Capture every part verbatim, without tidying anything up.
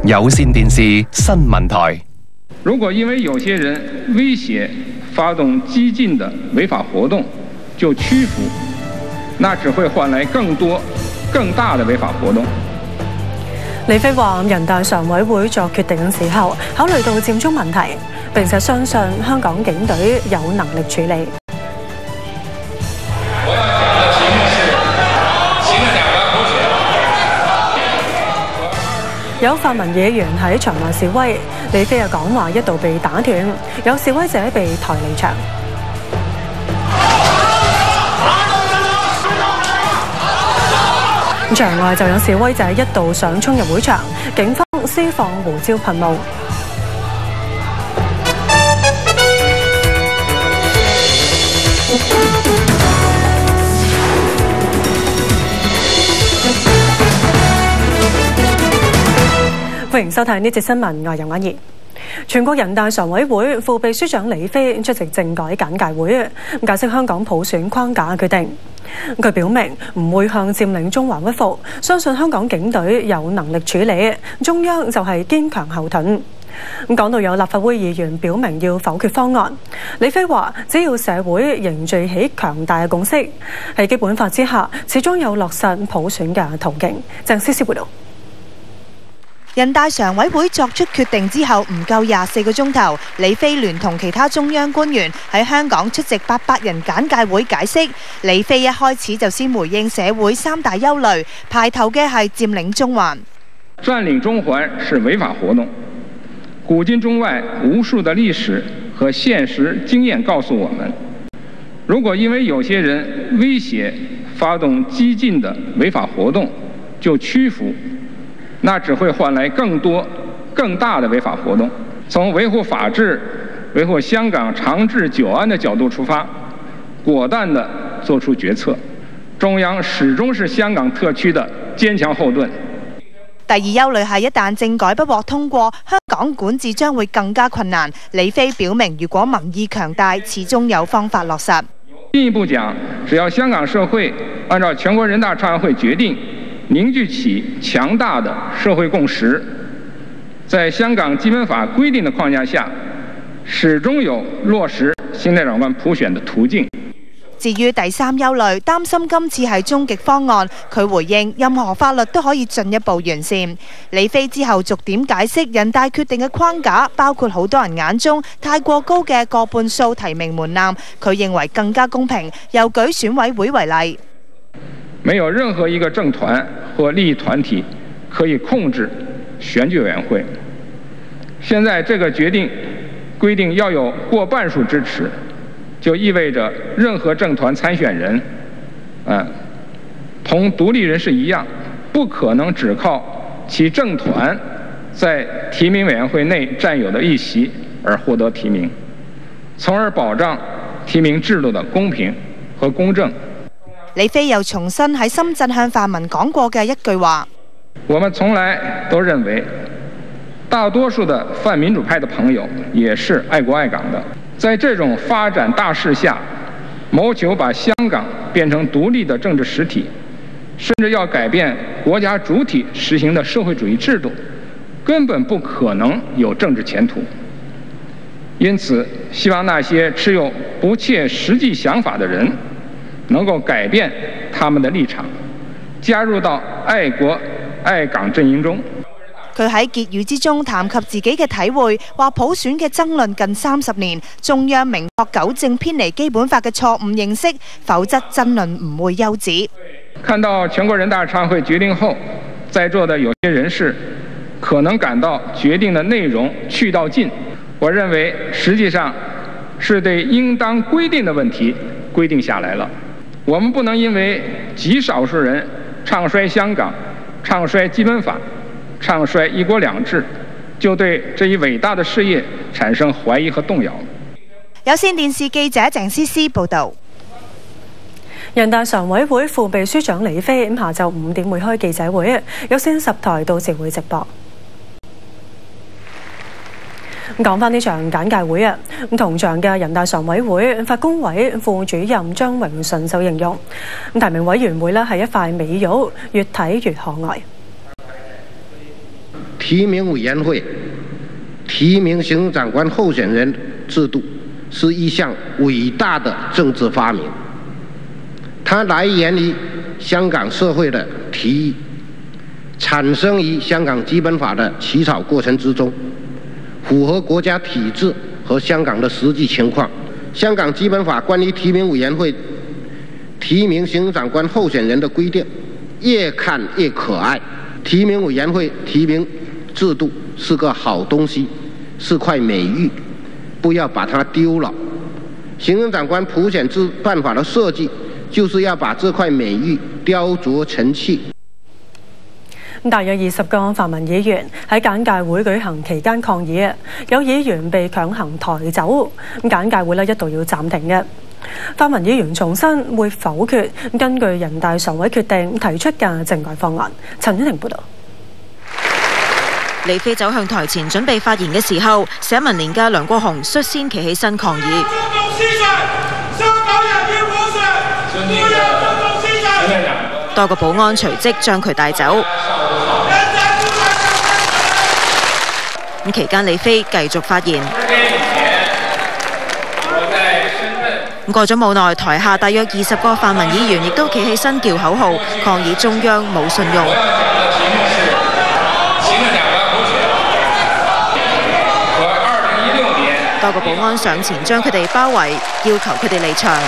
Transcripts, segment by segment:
有線電視新聞台。 如果因為有些人威脅發動激進的違法活動就屈服，那只會換來更多更大的違法活動。 李飛話：人大常委會作決定嘅時候，考慮到佔中問題，並且相信香港警隊有能力處理。 我要講的題目是行政長官普選。 有泛民議員喺場內示威，李飛嘅講話一度被打斷，有示威者被抬離場。場外就有示威者一度想衝入會場，警方施放胡椒噴霧。歡迎收睇呢節新聞，我係任婉儀。全國人大常委會副秘書長李飛出席政改簡介會，解釋香港普選框架嘅決定。佢表明唔會向佔領中環屈服，相信香港警隊有能力處理，中央就係堅強後盾。咁講到有立法會議員表明要否決方案，李飛話：只要社會凝聚起強大嘅共識，喺基本法之下，始終有落實普選嘅途徑。鄭思思報道。 人大常委會作出決定之後唔夠廿四個鐘頭，李飛聯同其他中央官員喺香港出席八百人簡介會解釋。李飛一開始就先回應社會三大憂慮，排頭嘅係佔領中環。 佔領中環是違法活動，古今中外無數的歷史和現實經驗告訴我們，如果因為有些人威脅發動激進的違法活動就屈服，那只會換來更多更大的違法活動。從維護法治、維護香港長治久安的角度出發，果斷地做出決策。中央始終是香港特區的堅強後盾。 第二憂慮係一旦政改不獲通過，香港管治將會更加困難。李飛表明，如果民意強大，始終有方法落實。 進一步講，只要香港社會按照全國人大常委會決定，凝聚起強大的社會共識，在香港基本法規定的框架下，始終有落實行政長官普選的途徑。 至於第三憂慮，擔心今次係終極方案，佢回應任何法律都可以進一步完善。李飛之後逐點解釋人大決定嘅框架，包括好多人眼中太過高嘅過半數提名門檻，佢認為更加公平。又舉選委會為例。 沒有任何一個政團或利益團體可以控制選舉委員會。現在這個決定規定要有過半數支持，就意味着任何政團參選人，嗯，同獨立人士一樣，不可能只靠其政團在提名委員會內佔有的議席而獲得提名，從而保障提名制度的公平和公正。 李飛又重申喺深圳向泛民講過嘅一句話： 我們從來都認為，大多數的泛民主派的朋友也是愛國愛港的。在這種發展大勢下，謀求把香港變成獨立的政治實體，甚至要改變國家主體實行的社會主義制度，根本不可能有政治前途。因此，希望那些持有不切實際想法的人能夠改變他們的立場，加入到愛國愛港陣營中。 佢喺結語之中談及自己嘅體會，話普選嘅爭論近三十年，中央明確糾正偏離基本法嘅錯誤認識，否則爭論唔會休止。 看到全國人大常委會決定後，在座的有些人士可能感到決定的內容去到盡，我認為實際上是對應當規定的問題規定下來了。我們不能因為極少數人唱衰香港、唱衰基本法、唱衰一國兩制，就對這一偉大的事業產生懷疑和動搖。 有線電視記者鄭思思報道。 人大常委會副秘書長李飛咁下晝五點會開記者會，有線十台到時會直播。講翻呢場簡介會啊，咁同場嘅人大常委會法工委副主任張榮順就形容，咁提名委員會呢係一塊美玉，越睇越可愛。 提名委員會提名行政長官候選人制度是一項偉大的政治發明，它來源於香港社會的提議，產生於香港基本法的起草過程之中，符合國家體制和香港的實際情況。香港基本法關於提名委員會提名行政長官候選人的規定越看越可愛，提名委員會提名制度是個好東西，是塊美玉，不要把它丟了。行政長官普選制辦法的設計就是要把這塊美玉雕琢成器。 大約二十個泛民議員喺簡介會舉行期間抗議，有議員被強行抬走，簡介會咧一度要暫停嘅。泛民議員重申會否決根據人大常委決定提出嘅政改方案。陳婉婷報導。 李飛走向台前準備發言嘅時候，社民連嘅梁國雄率先企起身抗議。多個保安隨即將佢帶走。咁期間，李飛繼續發言。咁過咗冇耐，台下大約二十個泛民議員亦都企起身叫口號，抗議中央冇信用。多個保安上前將佢哋包圍，要求佢哋離場。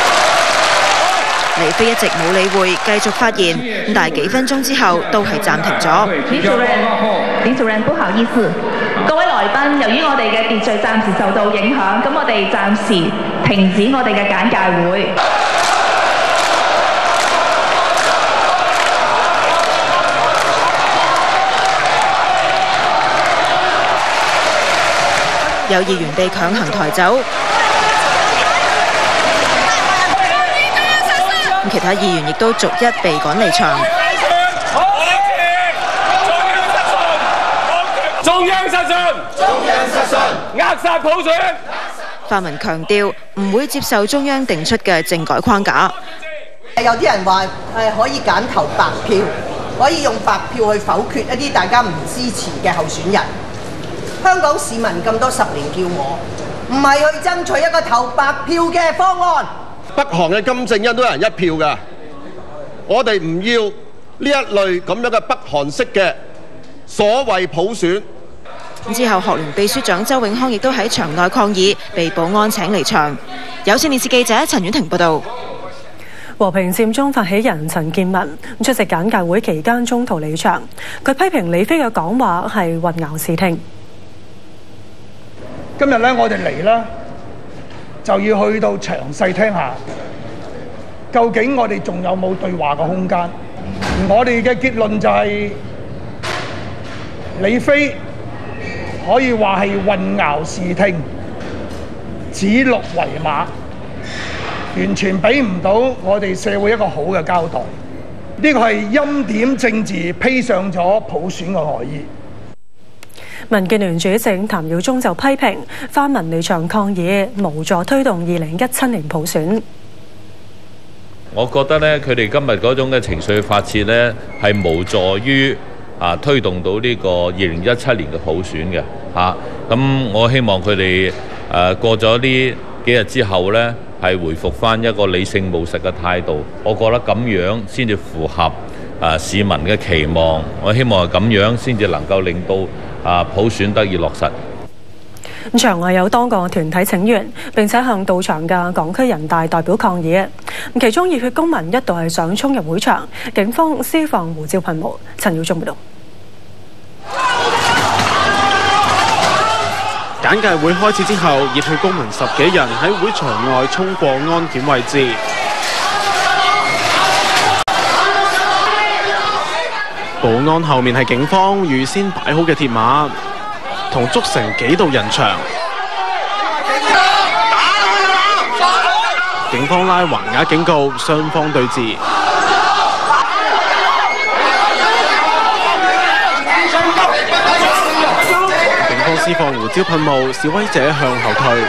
李飛一直冇理會，繼續發言。但係幾分鐘之後，都係暫停咗。 李主任，李主任，不好意思，各位來賓，由於我哋嘅秩序暫時受到影響，咁我哋暫時停止我哋嘅簡介會。 有議員被強行抬走。其他議員亦都逐一被趕離場。 中央失信，中央失信，扼殺普選。 泛民強調唔會接受中央定出嘅政改框架。 有啲人話係可以揀投白票，可以用白票去否決一啲大家唔支持嘅候選人。香港市民咁多十年叫我，唔係去爭取一個投白票嘅方案。 北韓嘅金正恩都有人一票㗎，我哋唔要呢一類咁樣嘅北韓式嘅所謂普選。 之後，學聯秘書長周永康亦都喺場內抗議，被保安請離場。有線電視記者陳婉婷報導。 和平佔中發起人陳健民出席簡介會期間中途離場，佢批評李飛嘅講話係混淆視聽。 今日咧，我哋嚟啦，就要去到詳細聽下，究竟我哋仲有冇對話嘅空間？而我哋嘅結論就係，李飛可以話係混淆視聽，指鹿為馬，完全俾唔到我哋社會一個好嘅交代。呢個係欽點政治披上咗普選嘅外衣。 民建聯主席譚耀宗就批評泛民離場抗議無助推動二零一七年普選。 我覺得咧，佢哋今日嗰種嘅情緒發泄咧，係無助於啊推動到呢個二零一七年嘅普選嘅嚇。咁、啊、我希望佢哋誒過咗呢幾日之後咧，係回復翻一個理性務實嘅態度。我覺得咁樣先至符合啊市民嘅期望。我希望係咁樣先至能夠令到啊普選得以落實。 場外有多個團體請願，並且向到場嘅港區人大代表抗議。其中熱血公民一度係想衝入會場，警方施放胡椒噴霧。陳耀宗報道。 簡介會開始之後，熱血公民十幾人喺會場外衝過安檢位置。保安後面係警方預先擺好嘅鐵馬，同築成幾道人牆。警方拉橫額警告，雙方對峙。警方施放胡椒噴霧，示威者向後退。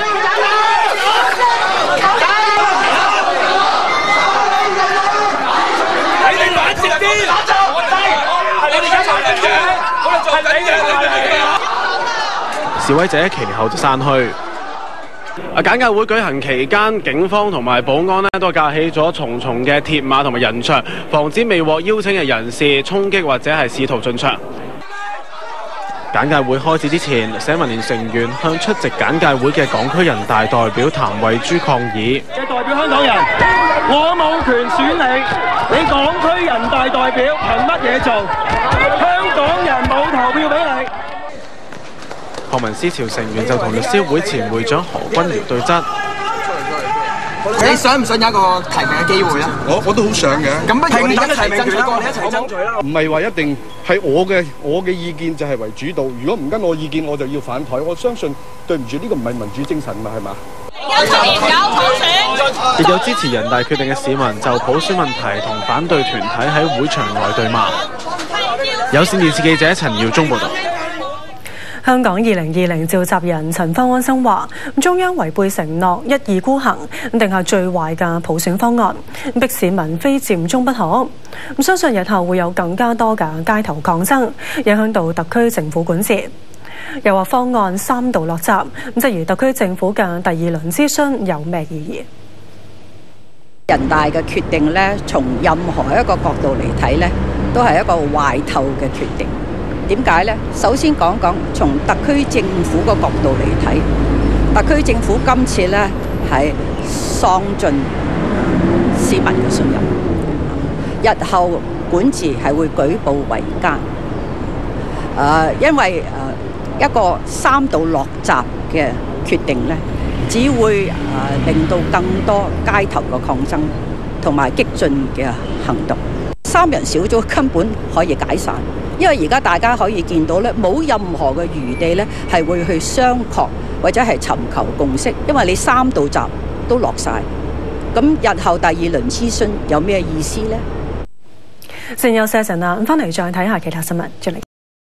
示威者其後就散去。啊！簡介會舉行期間，警方同埋保安呢都架起咗重重嘅鐵馬同埋人牆，防止未獲邀請嘅人士衝擊或者係試圖進場。簡介會開始之前，社民連成員向出席簡介會嘅港區人大代表譚慧珠抗議： 嘅代表香港人，我冇權選你，你港區人大代表憑乜嘢做？香港人冇投票俾你。 學民思潮成員就同律師會前會長何君堯對質。 你想唔想有一個提名嘅機會啊？我我都好想嘅。咁不如我哋一齊爭取過，你一齊爭取啦。 唔係話一定係我嘅我嘅意見就係為主導。如果唔跟我意見，我就要反台。我相信對唔住，呢個唔係民主精神嘛，係嘛？ 有七年有普選。 亦有支持人大決定嘅市民就普選問題同反對團體喺會場外對罵。有線電視記者陳耀忠報導。 香港二零二零召集人陳方安生話：中央違背承諾，一意孤行，定係最壞嘅普選方案，逼市民非佔中不可。咁相信日後會有更加多嘅街頭抗爭，影響到特區政府管治。又話方案三度落閘，咁質疑特區政府嘅第二輪諮詢有咩意義？ 人大嘅決定呢，從任何一個角度嚟睇呢，都係一個壞透嘅決定。點解呢？首先講講從特區政府個角度嚟睇，特區政府今次呢係喪盡市民嘅信任，日後管治係會舉步維艱。誒、呃，因為誒、呃、一個三度落閘嘅決定呢，只會誒、呃、令到更多街頭嘅抗爭同埋激進嘅行動。三人小組根本可以解散。因為而家大家可以見到咧，冇任何嘅餘地咧，係會去商榷或者係尋求共識，因為你三道閘都落晒，咁日後第二輪諮詢有咩意思呢？ 先休息一陣啦，翻嚟再睇下其他新聞。